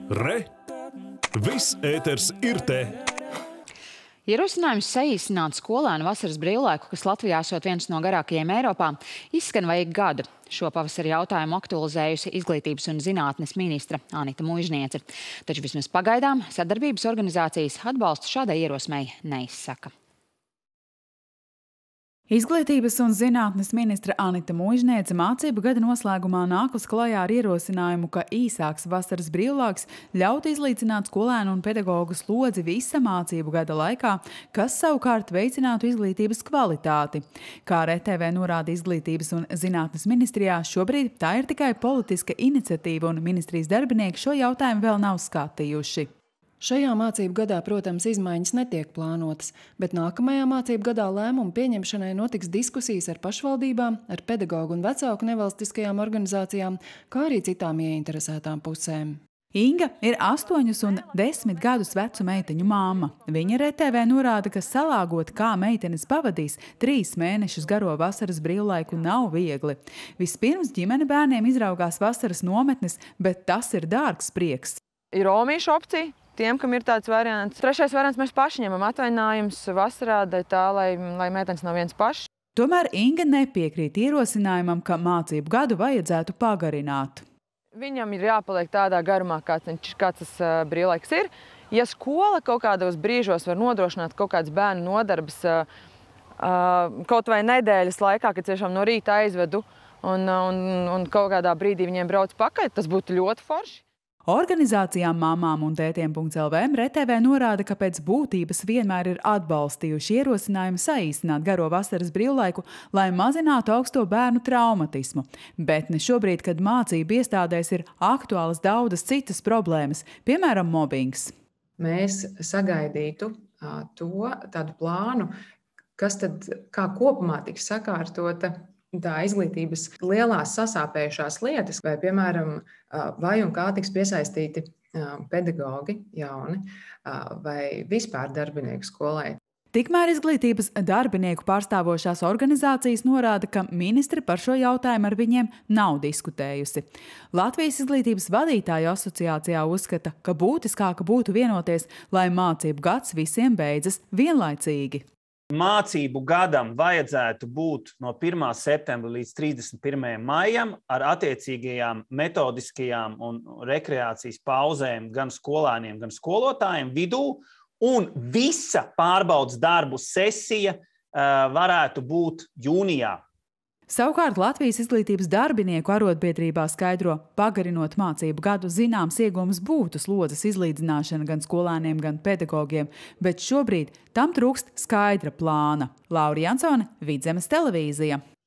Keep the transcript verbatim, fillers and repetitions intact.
Re! Viss ēters ir te! Ierosinājums saīsināt skolēnu vasaras brīvlaiku, kas Latvijā esot viens no garākajiem Eiropā, izskan vajag gadu. Šo pavasari jautājumu aktualizējusi Izglītības un zinātnes ministre Anita Muižniece. Taču vismaz pagaidām sadarbības organizācijas atbalstu šādai ierosmei neizsaka. Izglītības un zinātnes ministre Anita Muižniece mācību gada noslēgumā nākus klajā ar ierosinājumu, ka īsāks vasaras brīvlaiks ļautu izlīdzināt skolēnu un pedagogu slodzi visa mācību gada laikā, kas savukārt veicinātu izglītības kvalitāti. Kā R T V norāda Izglītības un zinātnes ministrijā, šobrīd tā ir tikai politiska iniciatīva un ministrijas darbinieki šo jautājumu vēl nav skatījuši. Šajā mācību gadā, protams, izmaiņas netiek plānotas, bet nākamajā mācību gadā lēmumu pieņemšanai notiks diskusijas ar pašvaldībām, ar pedagogu un vecāku nevalstiskajām organizācijām, kā arī citām ieinteresētām pusēm. Inga ir astoņus un desmit gadus vecu meiteņu māma. Viņa R T V norāda, ka salāgot, kā meitenes pavadīs trīs mēnešus garo vasaras brīvlaiku, nav viegli. Vispirms ģimene bērniem izraugās vasaras nometnes, bet tas ir dārgs prieks. Ir omīša opcija. Tiem, kam ir tāds variants. Trešais variants, mēs paši ņemam atvaļinājumus vasarā, tā, lai, lai meitenes nav viens pašs. Tomēr Inga nepiekrīt ierosinājumam, ka mācību gadu vajadzētu pagarināt. Viņam ir jāpaliek tādā garumā, kāds, kāds tas uh, brīvlaiks ir. Ja skola kaut kādos brīžos var nodrošināt kaut kādas bērnu nodarbes, uh, uh, kaut vai nedēļas laikā, kad tiešām no rīta aizvedu un, un, un kaut kādā brīdī viņiem brauc pakaļ, tas būtu ļoti forši. Organizācijām Mamām un Tētiem punkts L V R T V norāda, ka pēc būtības vienmēr ir atbalstījuši ierosinājumu saīsināt garo vasaras brīvlaiku, lai mazinātu augsto bērnu traumatismu. Bet ne šobrīd, kad mācību iestādēs ir aktuālas daudzas citas problēmas, piemēram, mobbings. Mēs sagaidītu uh, to tādu plānu, kas tad kā kopumā tiks sakārtota tā izglītības lielās sasāpējušās lietas, vai, piemēram, vai un kā tiks piesaistīti pedagogi jauni vai vispār darbinieku skolai. Tikmēr izglītības darbinieku pārstāvošās organizācijas norāda, ka ministre par šo jautājumu ar viņiem nav diskutējusi. Latvijas izglītības vadītāju asociācijā uzskata, ka būtiskāk būtu vienoties, lai mācību gads visiem beidzas vienlaicīgi. Mācību gadam vajadzētu būt no pirmā septembra līdz trīsdesmit pirmajam maijam ar attiecīgajām metodiskajām un rekreācijas pauzēm gan skolēniem, gan skolotājiem vidū, un visa pārbaudas darbu sesija uh, varētu būt jūnijā. Savukārt Latvijas izglītības darbinieku arotbiedrībā skaidro, pagarinot mācību gadu zināms iegūms būtu slodzes izlīdzināšana gan skolēniem, gan pedagogiem, bet šobrīd tam trūkst skaidra plāna. Laura Jansone, Vidzemes televīzija.